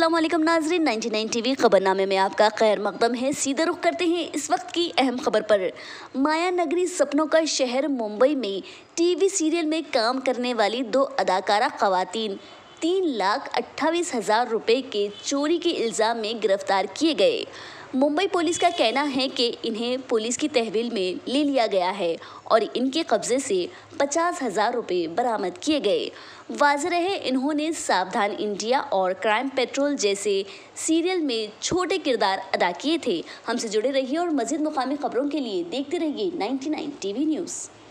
अस्सलाम वालेकुम नाजरीन, 99 टीवी खबरनामे में आपका खैर मकदम है। सीधा रुख करते हैं इस वक्त की अहम खबर पर। माया नगरी सपनों का शहर मुंबई में टीवी सीरियल में काम करने वाली दो अदाकारा खवातीन 3,28,000 रुपए के चोरी के इल्ज़ाम में गिरफ्तार किए गए। मुंबई पुलिस का कहना है कि इन्हें पुलिस की तहवील में ले लिया गया है और इनके कब्जे से 50,000 रुपये बरामद किए गए। वाज़ेह रहे, इन्होंने सावधान इंडिया और क्राइम पेट्रोल जैसे सीरियल में छोटे किरदार अदा किए थे। हमसे जुड़े रहिए और मज़ीद मुकामी खबरों के लिए देखते रहिए 99 टीवी न्यूज़।